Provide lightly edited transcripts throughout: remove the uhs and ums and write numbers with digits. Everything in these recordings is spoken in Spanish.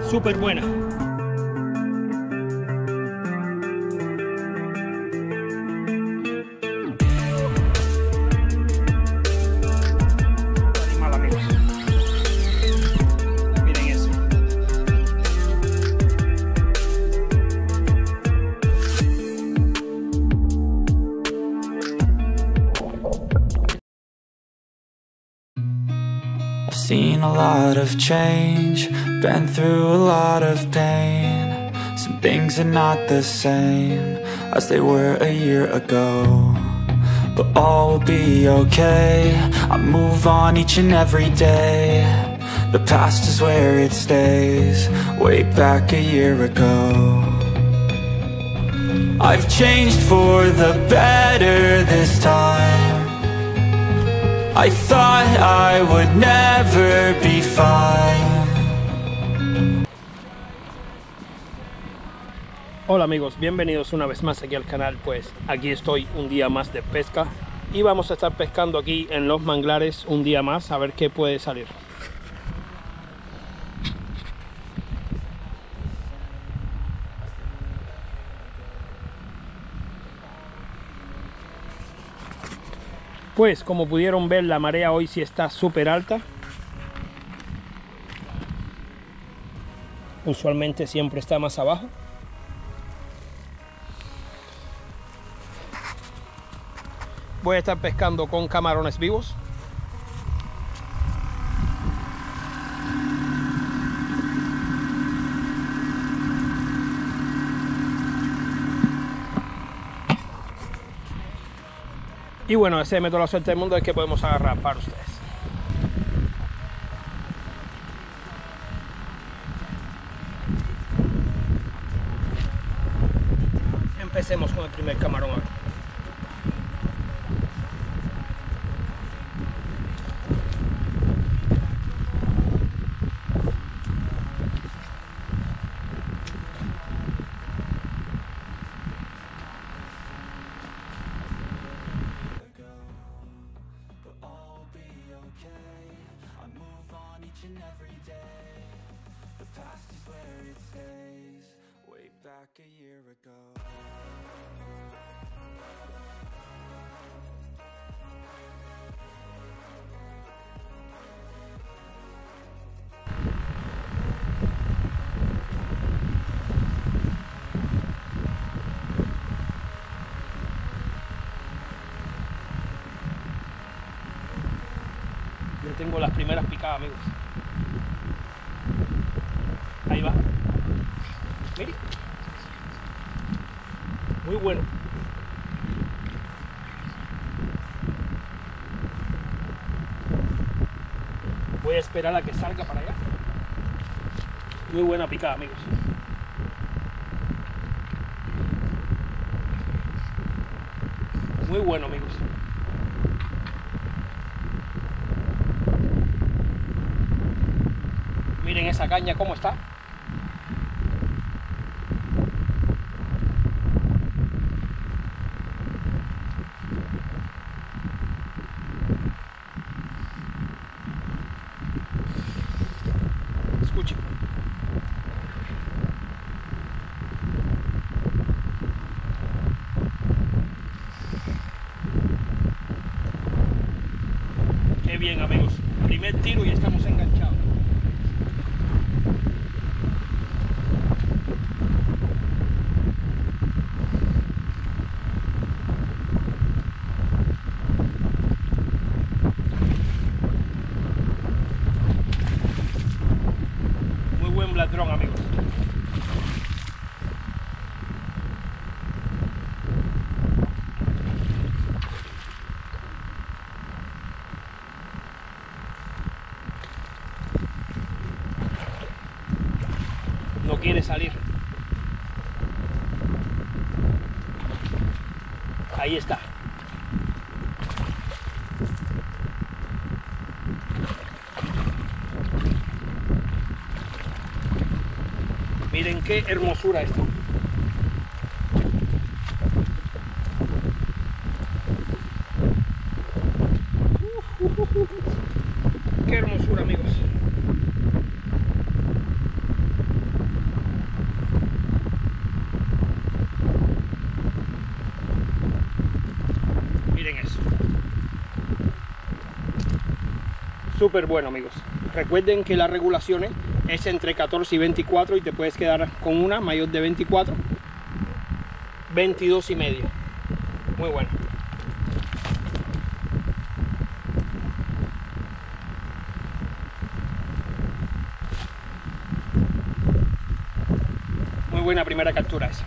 súper buena. Animal, amigos. Miren eso. I've seen a lot of change, been through a lot of pain. Some things are not the same as they were a year ago, but all will be okay. I move on each and every day. The past is where it stays, way back a year ago. I've changed for the better this time. I thought I would never be fine. Hola amigos, bienvenidos una vez más aquí al canal. Pues aquí estoy un día más de pesca y vamos a estar pescando aquí en los manglares un día más, a ver qué puede salir. Pues como pudieron ver, la marea hoy sí está súper alta. Usualmente siempre está más abajo. Voy a estar pescando con camarones vivos. Y bueno, ese método de la suerte del mundo es que podemos agarrar para ustedes. Empecemos con el primer camarón ahora. A year ago. Yo tengo las primeras picadas, amigos. Ahí va. Mire. Muy bueno. Voy a esperar a que salga para allá. Muy buena picada, amigos. Muy bueno, amigos. Miren esa caña cómo está. Escuchen. Qué bien, amigos. Primer tiro y estamos enganchados. Muy buen ladrón, amigos. No quiere salir. Ahí está. Miren qué hermosura esto. Qué hermosura, amigos. súper bueno, amigos. Recuerden que las regulaciones es entre 14 y 24 y te puedes quedar con una mayor de 24, 22 y medio. Muy bueno. Muy buena primera captura esa.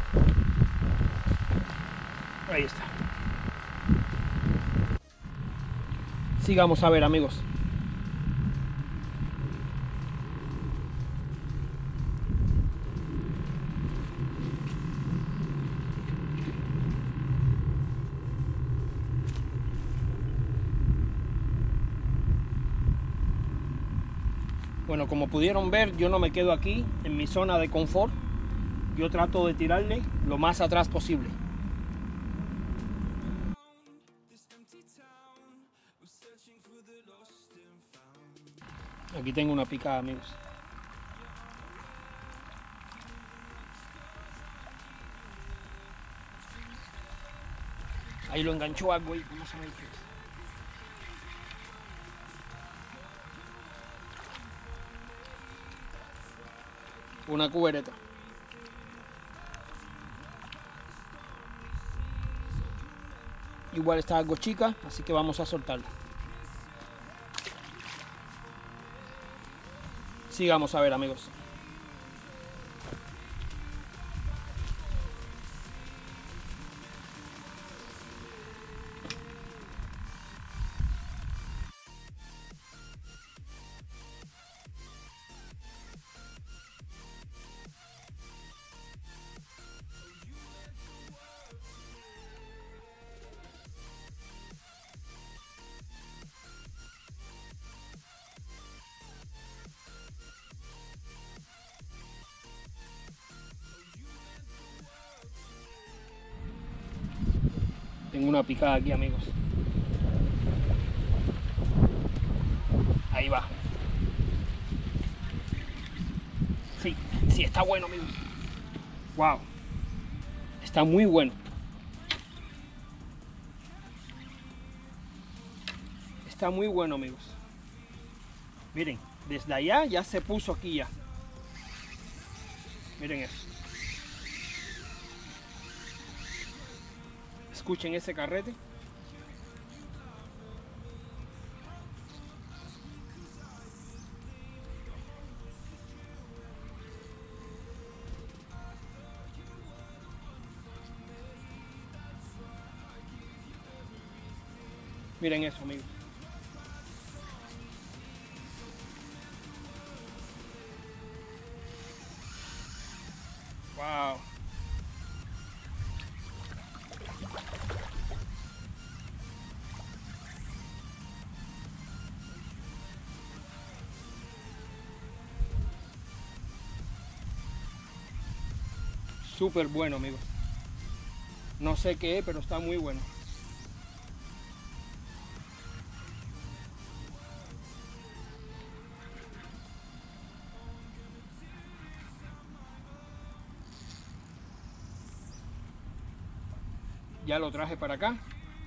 Ahí está. Sigamos a ver, amigos. Bueno, como pudieron ver, yo no me quedo aquí en mi zona de confort. Yo trato de tirarle lo más atrás posible. Aquí tengo una picada, amigos. Ahí lo enganchó algo ahí, vamos a ver qué es. Una cubereta. Igual está algo chica, así que vamos a soltarla. Sigamos a ver, amigos. Tengo una picada aquí, amigos. Ahí va. Sí, sí, está bueno, amigos. Wow. Está muy bueno. Está muy bueno, amigos. Miren, desde allá ya se puso aquí ya. Miren eso. Escuchen ese carrete. Miren eso, amigos. Wow. Súper bueno, amigos. No sé qué es, pero está muy bueno. Ya lo traje para acá.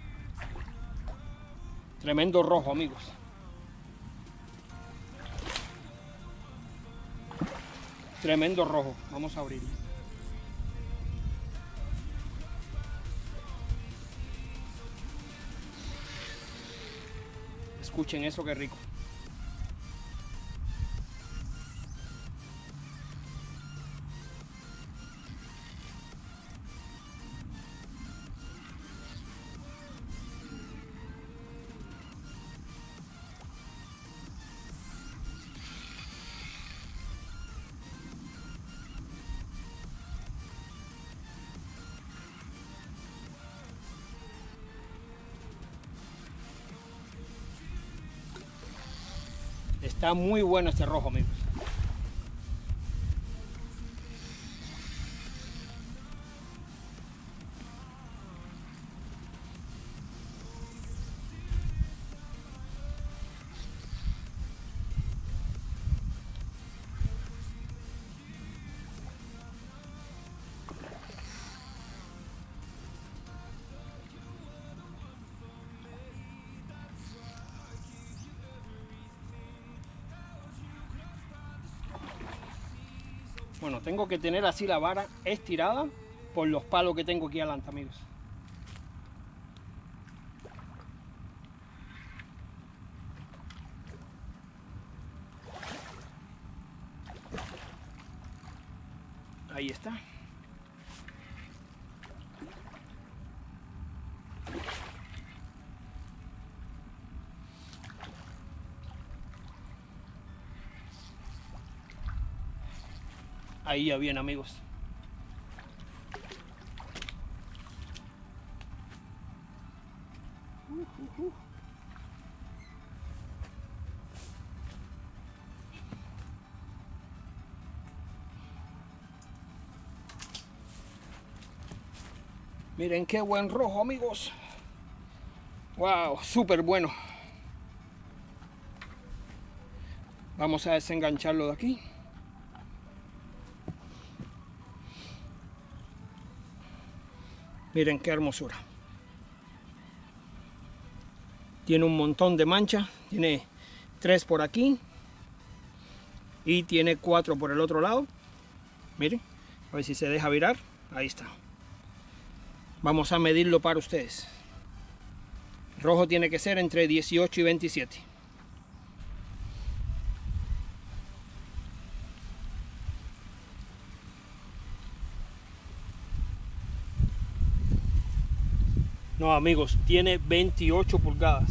Tremendo rojo, amigos. Tremendo rojo. Vamos a abrirlo. Escuchen eso, qué rico. Está muy bueno este rojo, amigos. Bueno, tengo que tener así la vara estirada por los palos que tengo aquí adelante, amigos. Ahí está. Ahí ya bien, amigos. Miren qué buen rojo, amigos. Wow, súper bueno. Vamos a desengancharlo de aquí. Miren qué hermosura. Tiene un montón de manchas. Tiene 3 por aquí. Y tiene 4 por el otro lado. Miren. A ver si se deja virar. Ahí está. Vamos a medirlo para ustedes. Rojo tiene que ser entre 18 y 27. No, amigos, tiene 28 pulgadas.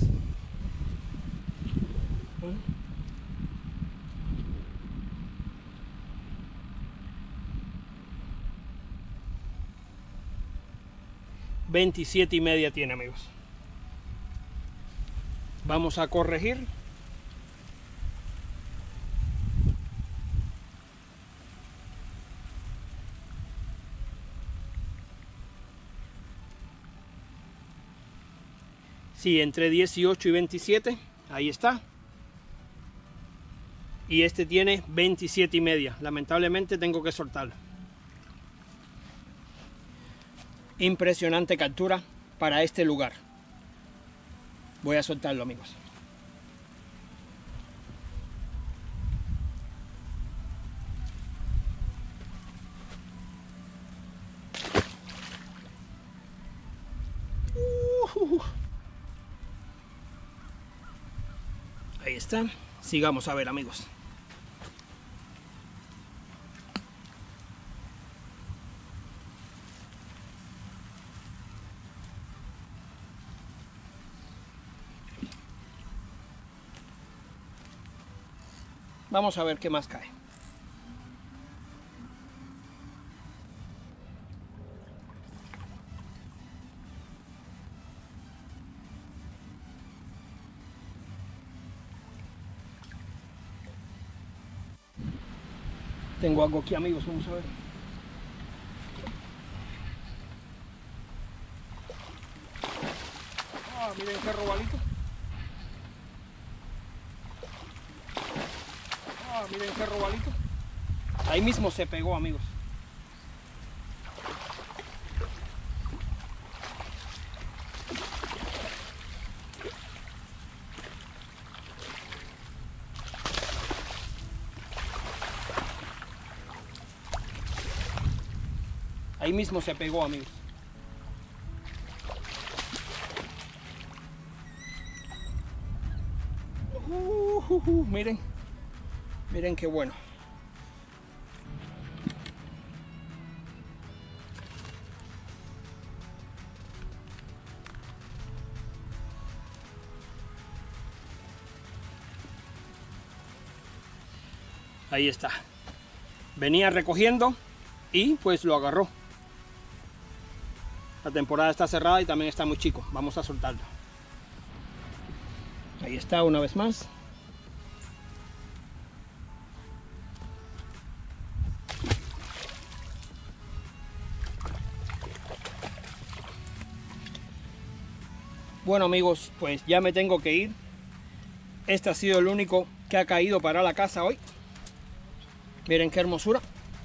$27.5 tiene, amigos. Vamos a corregir. Sí, entre 18 y 27, ahí está. Y este tiene 27.5. Lamentablemente tengo que soltarlo. Impresionante captura para este lugar. Voy a soltarlo, amigos. Ahí está. Sigamos a ver, amigos. Vamos a ver qué más cae. Tengo algo aquí, amigos, vamos a ver. Ah, miren qué robalito. Ah, miren qué robalito. Ahí mismo se pegó, amigos. Ahí mismo se pegó, amigos. Miren. Miren qué bueno. Ahí está. Venía recogiendo y pues lo agarró. La temporada está cerrada y también está muy chico. Vamos a soltarlo. Ahí está una vez más. Bueno, amigos, pues ya me tengo que ir. Este ha sido el único que ha caído para la casa hoy. Miren qué hermosura.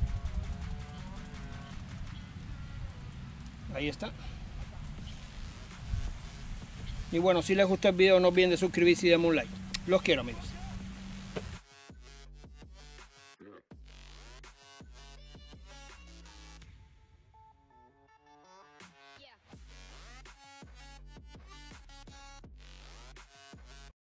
Ahí está. Y bueno, si les gustó el video, no olviden de suscribirse y darme un like. Los quiero, amigos.